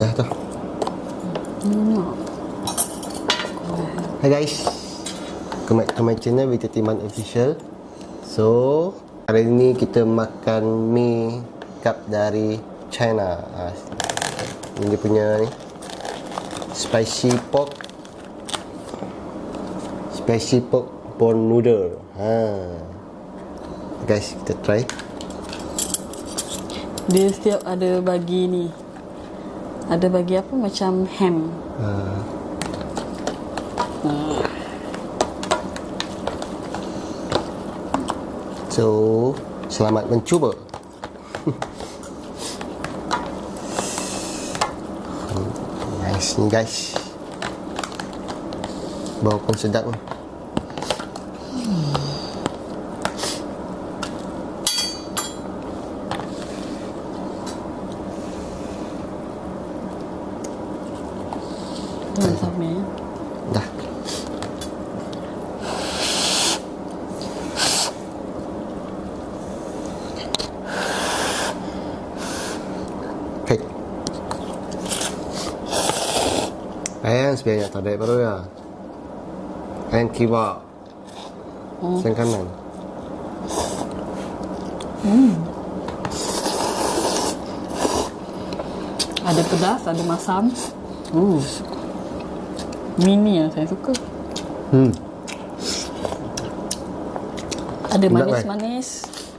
Dah tu. Hai guys, welcome back to my channel Vitamin Official. So hari ini kita makan mie cup dari China. Ini dia punya ni, spicy pork pork noodle. Guys, kita try. Dia setiap ada bagi ni, ada bagi apa macam ham. So selamat mencuba. Nice ni guys, bau pun sedap ni. Sama ya. Dah. Okay. Ayam sebenarnya tak ada baru ya. Ayam kiba. Sen kanan. Ada pedas, ada masam. Mini yang saya suka. Ada manis-manis.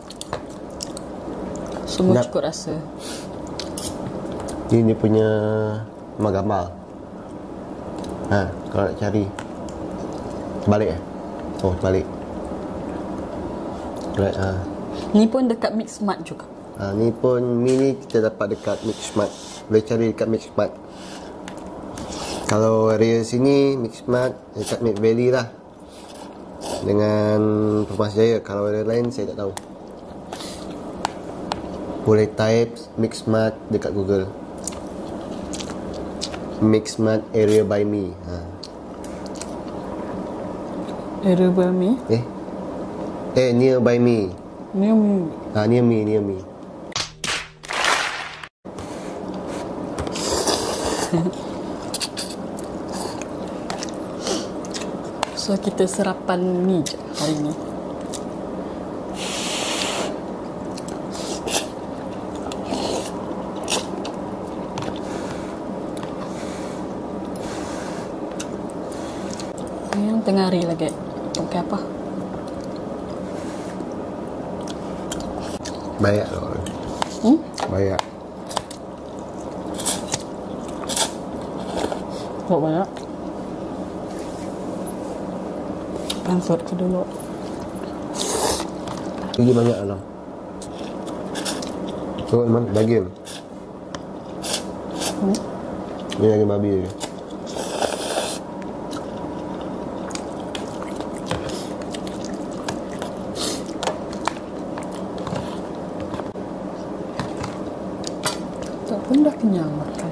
Semua cukup rasa. Ini dia punya gambar. Kalau nak cari balik balik. Right, Ni pun dekat Mixmart juga. Ni pun mini kita dapat dekat Mixmart. Boleh cari dekat Mixmart. Kalau area sini Mixmart dekat Mid Valley lah, dengan Permas Jaya. Kalau area lain saya tak tahu. Boleh type Mixmart dekat Google, Mixmart area by me. Area by me? Near by me. Near me. Near me. So kita sarapan mie je hari ni. Yang tengah hari lagi. Pakai apa? Banyak loh. Banyak. Kok banyak? Transfer ke dulu. Ini banyak lah. Tengok mana daging. Ini daging babi je. Tak pun dah kenyang makan.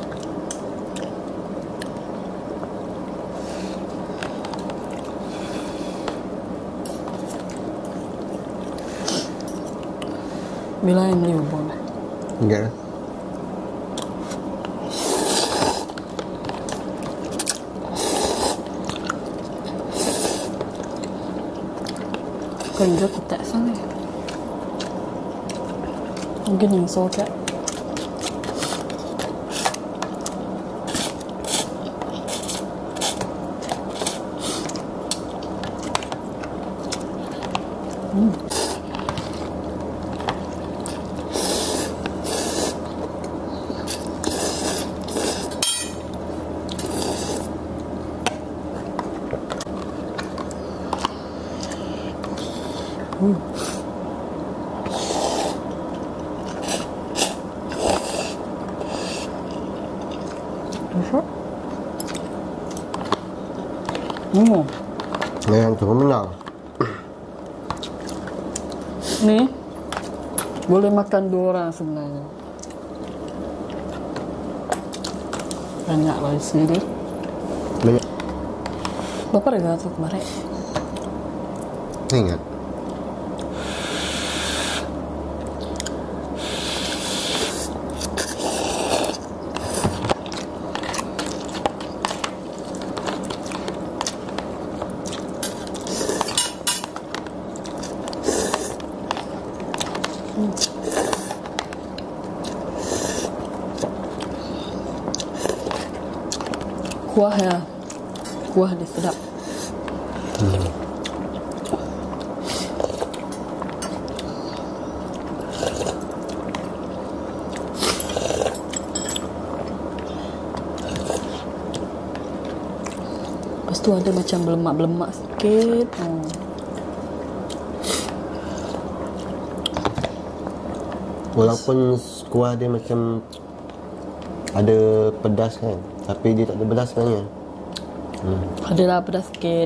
Bila yang beli bubur? Enggak. Kerja tak sana. Mungkin yang sokat. Yang tu menang. Ni boleh makan 2 orang sebenarnya. Banyak lah di sini. Banyak. Berapa harga tu kemarin? Ingat. Kuah ya. Kuah dia sedap. Lepas tu ada macam belemak-belemak sikit. Walaupun kuah dia macam ada pedas kan, tapi dia tak ada pedas sebenarnya. Adalah pedas sikit.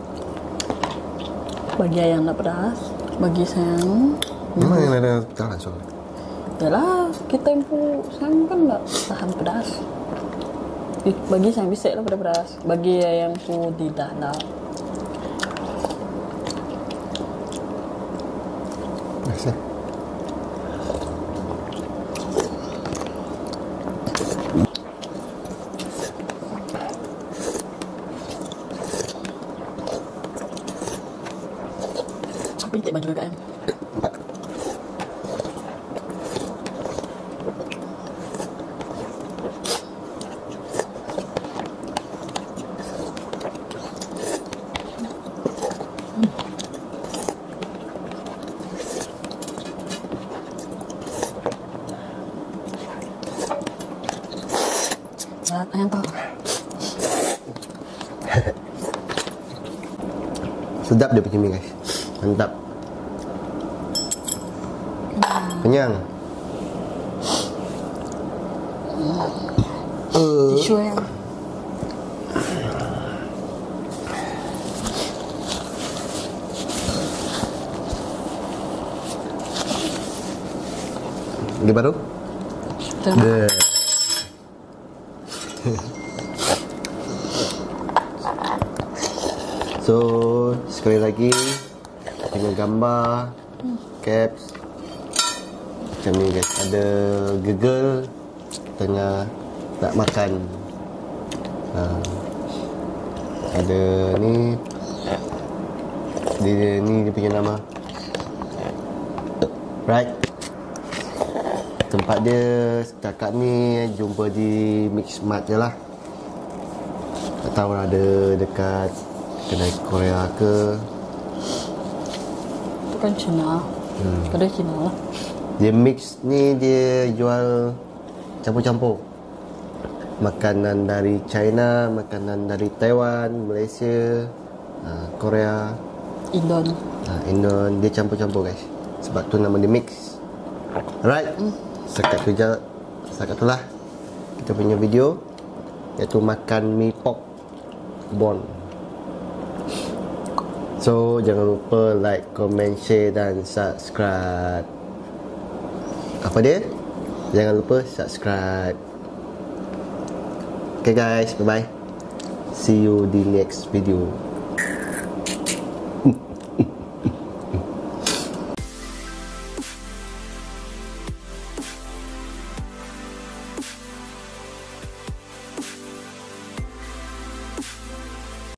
Bagi ayang nak pedas, bagi sayang. Memang yang ada tahan soal. Yalah, kita yang sayang kan tak tahan pedas. Bagi sayang bisik lah pedas. Bagi ayang tu tidak lah. Biasa. Bintik baju kakak ayang. Ayang tahu. Sedap dia punya mie guys. Mantap. Kenyang. Tisu ayang. Ini baru? Dah. So, sekali lagi tengok gambar caps macam ni guys. Ada girl tengah nak makan. Ada ni dia punya nama. Right. Tempat dia setakat ni jumpa di Mixmart je lah. Tak tahu ada dekat kedai Korea ke. Itu kan Cina. Kedai Cina lah. Dia mix ni, dia jual campur-campur. Makanan dari China, makanan dari Taiwan, Malaysia, Korea, Indon. Dia campur-campur guys. Sebab tu nama dia mix. Alright. Setakat tu lah kita punya video, iaitu makan mi pork bone. So jangan lupa like, comment, share dan subscribe. Apa dia? Jangan lupa subscribe. Okay guys, bye bye. See you di next video.